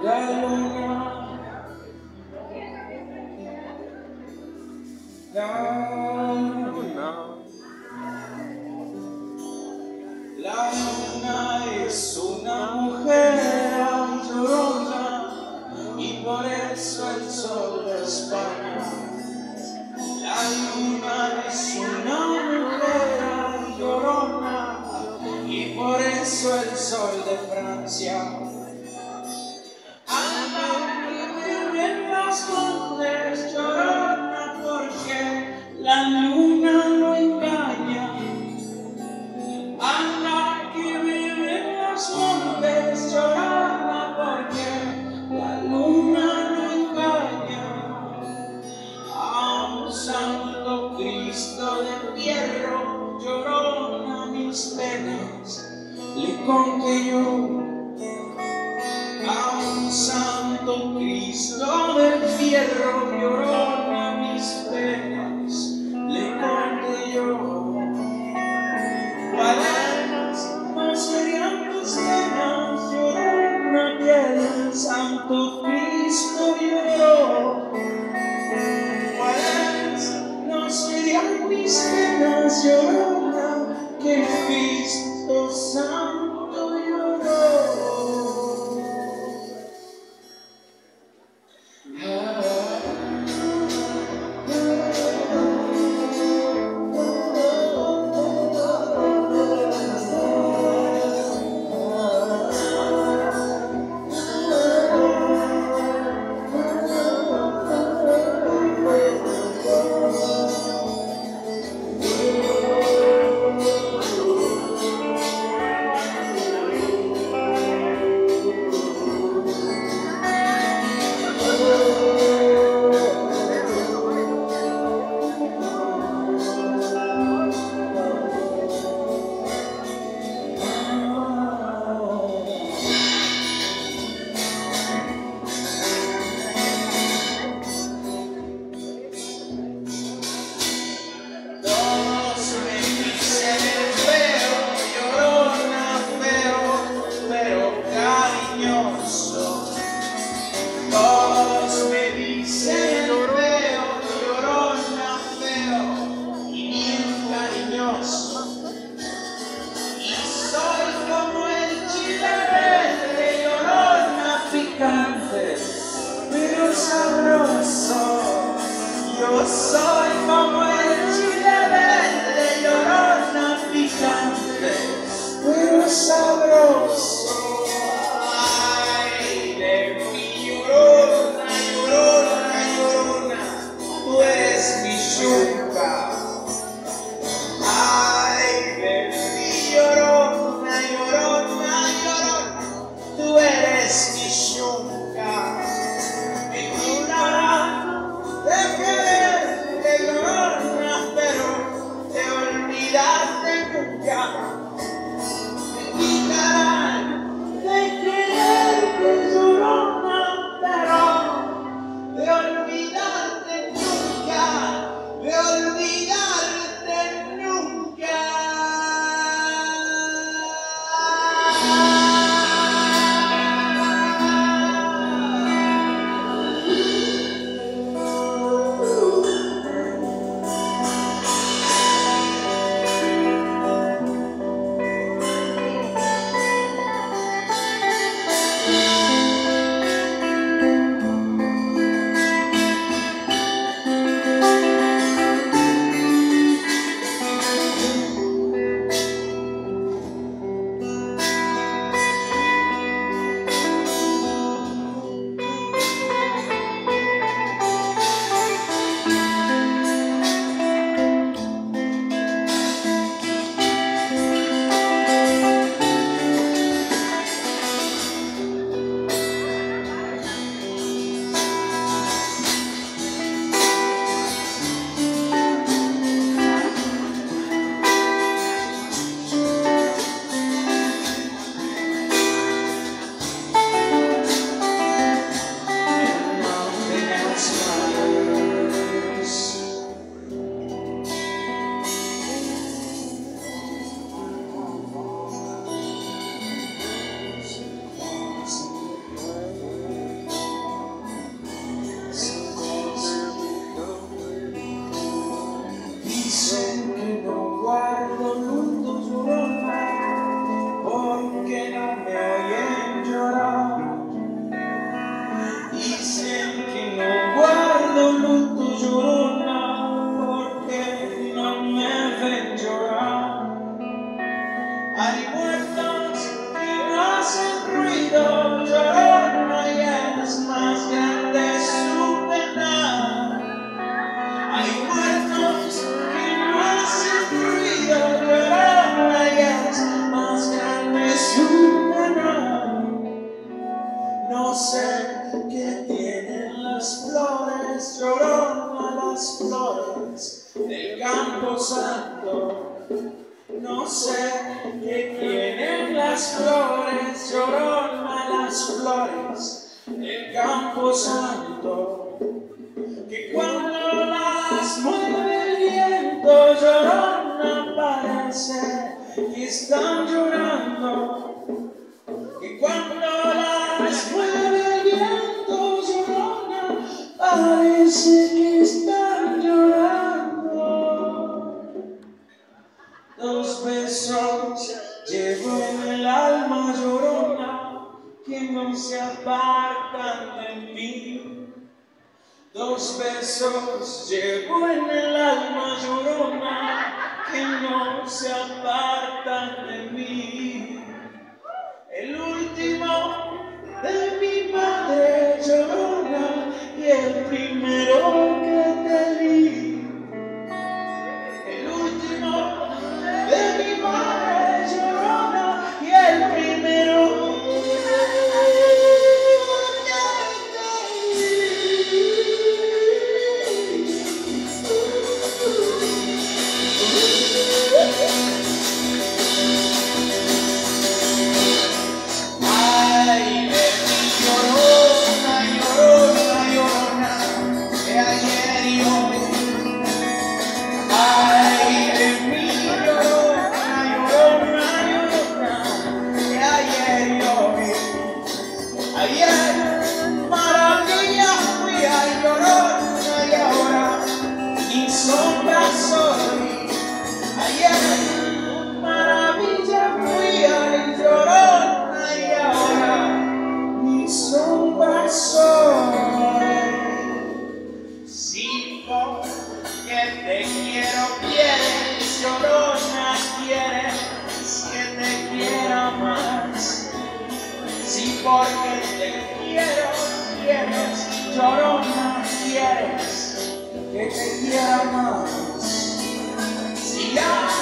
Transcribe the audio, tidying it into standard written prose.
la luna, la luna. La luna es una mujer llorona y por eso el sol de España. La luna es una mujer llorona y por eso el sol de Francia. Anda que vive en las montes llorona porque la luna no engaña. Anda que vive en los montes llorona porque la luna no engaña. A un santo Cristo de hierro llorona mis penas le conté yo. A un santo Cristo de fierro llorona mis penas le conté yo. ¿Cuáles no serían mis penas llorona que el santo Cristo lloró? ¿Cuáles no serían mis penas llorona que el Cristo santo lloró? Todos me dicen feo, llorona, feo y bien cariñoso. Y soy como el chile verde, llorona, picante, pero sabroso. Yo soy como el chile verde, llorona, picante, pero sabroso. Ay, de mi llorona, llorona, llorona, tú eres mi yunca. Me quitarán de quererte, llorona, pero de olvidarte nunca. Me No sé qué quieren las flores, llorona las flores del Campo Santo, que cuando las mueve el viento, llorona parece que están llorando, que cuando las mueve el viento, llorona parece que están llorando. Dos besos llevo en el alma, llorona, que no se apartan de mí. Dos besos llevo en el alma, llorona, que no se apartan de mí. El último de mi madre, llorona, y el primero que te di. El último de mi madre, llorona, y el primero ay, de mi llorona, llorona, llorona, de ayer y hoy. Ay, de mi llorona, llorona, llorona, de ayer y hoy. Ayer maravilla fui, ay, llorona, y ahora mi sombra soy. Ayer maravilla fui, ay, llorona, y ahora mi sombra soy. Si porque te quiero, quieres, llorona, quieres que te quiera más. Si porque te quiero, quieres, llorona, quieres que te quiera más. Si ya